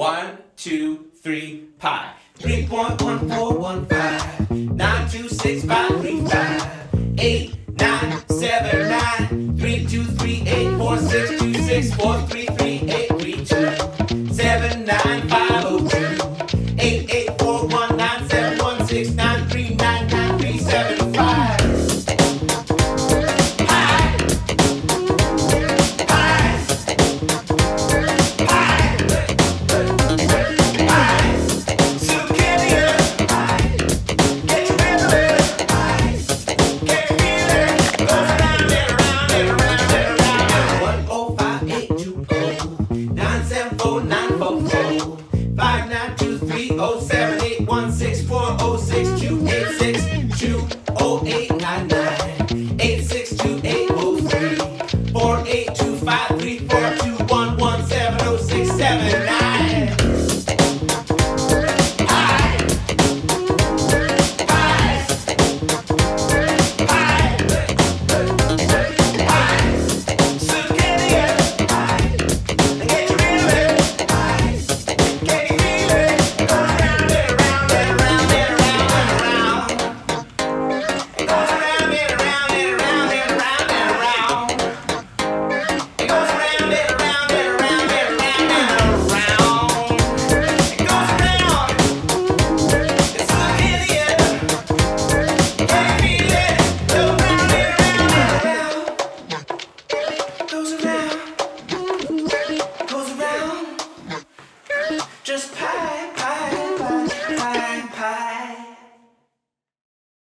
1, 2, 3, pi. 3.1415 926 8 9 7 9 3 2 3 8 4 6 2 6 4 3 3 8 3 2 7 9 5 0 2 8 8 4 1 9 7 1 6 9 3 9 9 3 7 5. Nine seven four nine four four.